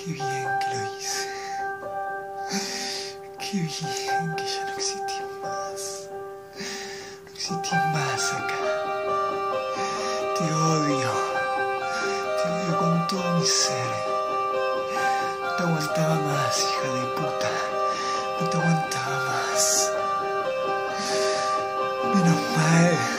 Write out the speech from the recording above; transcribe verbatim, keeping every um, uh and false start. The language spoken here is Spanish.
Qué bien que lo hice. Qué bien que ya no existí más. No existí más acá. Te odio. Te odio con todo mi ser. No te aguantaba más, hija de puta. No te aguantaba más. Menos mal.